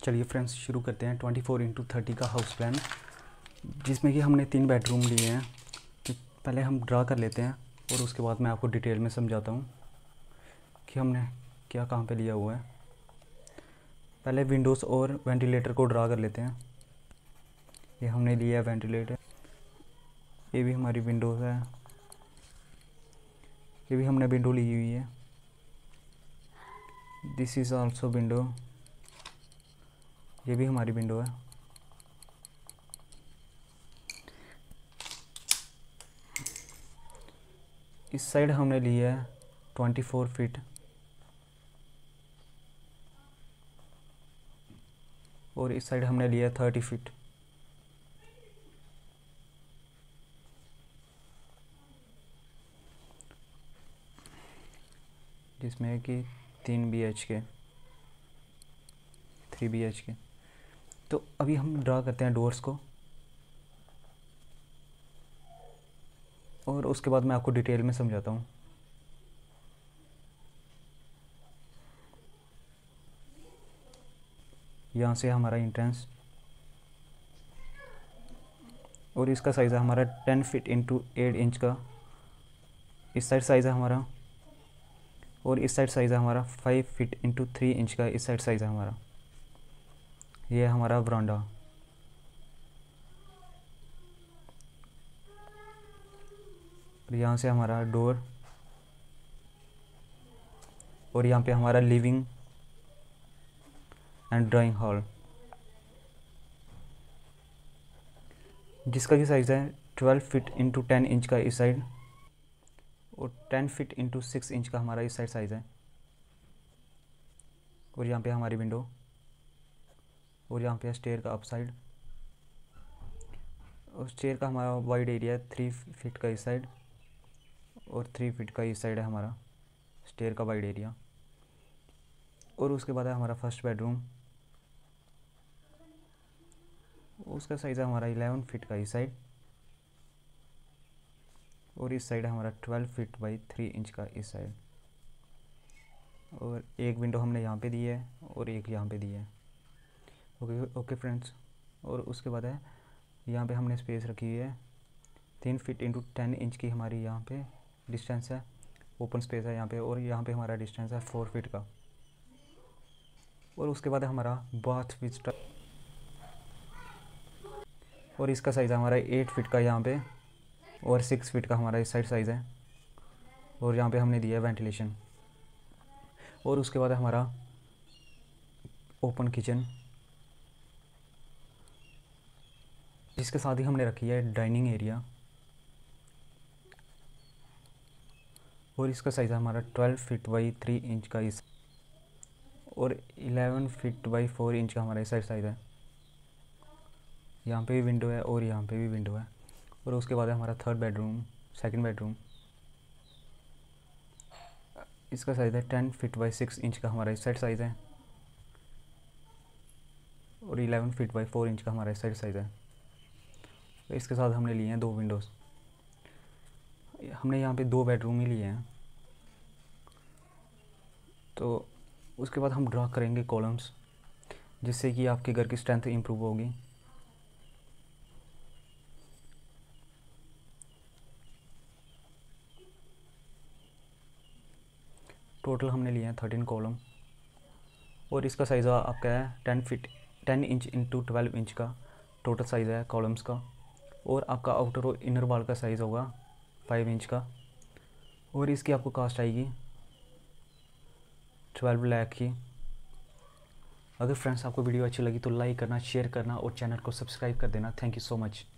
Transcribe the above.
चलिए फ्रेंड्स शुरू करते हैं 24x30 का हाउस प्लान, जिसमें कि हमने 3 बेडरूम लिए हैं। तो पहले हम ड्रा कर लेते हैं और उसके बाद मैं आपको डिटेल में समझाता हूँ कि हमने क्या कहाँ पे लिया हुआ है। पहले विंडोज़ और वेंटिलेटर को ड्रा कर लेते हैं। ये हमने लिया है वेंटिलेटर, ये भी हमारी विंडोज़ है, ये भी हमने विंडो ली हुई है। दिस इज़ आल्सो विंडो, ये भी हमारी विंडो है। इस साइड हमने लिया है 24 फीट और इस साइड हमने लिया है 30 फीट। जिसमें कि 3 BHK 3 BHK। तो अभी हम ड्रा करते हैं डोर्स को और उसके बाद मैं आपको डिटेल में समझाता हूँ। यहाँ से हमारा एंट्रेंस और इसका साइज़ है हमारा 10 फीट इंटू 8 इंच का। इस साइड साइज़ है हमारा, और इस साइड साइज़ है हमारा 5 फीट इंटू 3 इंच का। इस साइड साइज़ है हमारा, ये है हमारा वरांडा। और यहाँ से हमारा डोर और यहाँ पे हमारा लिविंग एंड ड्राइंग हॉल, जिसका की साइज़ है 12 फीट इंटू 10 इंच का इस साइड, और 10 फीट इंटू 6 इंच का हमारा इस साइड साइज़ है। और यहाँ पे हमारी विंडो, और यहाँ पे स्टेयर का अप साइड, और स्टेयर का हमारा वाइड एरिया है 3 फीट का इस साइड और 3 फीट का इस साइड है हमारा स्टेयर का वाइड एरिया। और उसके बाद है हमारा फर्स्ट बेडरूम, उसका साइज़ है हमारा 11 फीट का इस साइड, और इस साइड है हमारा 12 फीट बाई 3 इंच का इस साइड। और एक विंडो हमने यहाँ पे दी है और एक यहाँ पे दी है। Okay friends. और उसके बाद है यहाँ पे हमने स्पेस रखी हुई है 3 फीट इंटू 10 इंच की हमारी यहाँ पे डिस्टेंस है, ओपन स्पेस है यहाँ पे। और यहाँ पे हमारा डिस्टेंस है 4 फीट का। और उसके बाद है हमारा बाथ विच, और इसका साइज़ है हमारा 8 फीट का यहाँ पे, और 6 फीट का हमारा इस साइड साइज़ है। और यहाँ पे हमने दिया है वेंटिलेशन। और उसके बाद है हमारा ओपन किचन, जिसके साथ ही हमने रखी है डाइनिंग एरिया। और इसका साइज़ है हमारा 12 फीट बाई 3 इंच का इस, और 11 फीट बाई 4 इंच का हमारा इस साइड साइज़ है। यहाँ पे भी विंडो है और यहाँ पे भी विंडो है। और उसके बाद है हमारा थर्ड बेडरूम, सेकंड बेडरूम, इसका साइज़ है 10 फीट बाई 6 इंच का हमारा इस साइड साइज़ है, और 11 फीट बाई 4 इंच का हमारा इस साइड साइज़ है। तो इसके साथ हमने लिए हैं 2 विंडोज़। हमने यहाँ पे 2 बेडरूम ही लिए हैं। तो उसके बाद हम ड्रा करेंगे कॉलम्स, जिससे कि आपके घर की स्ट्रेंथ इम्प्रूव होगी। टोटल हमने लिए हैं 13 कॉलम, और इसका साइज़ आपका है 10 इंच इंटू 12 इंच का टोटल साइज़ है कॉलम्स का। और आपका आउटर और इनर वॉल का साइज़ होगा 5 इंच का। और इसकी आपको कास्ट आएगी 12 लाख की। अगर फ्रेंड्स आपको वीडियो अच्छी लगी तो लाइक करना, शेयर करना और चैनल को सब्सक्राइब कर देना। Thank you so much.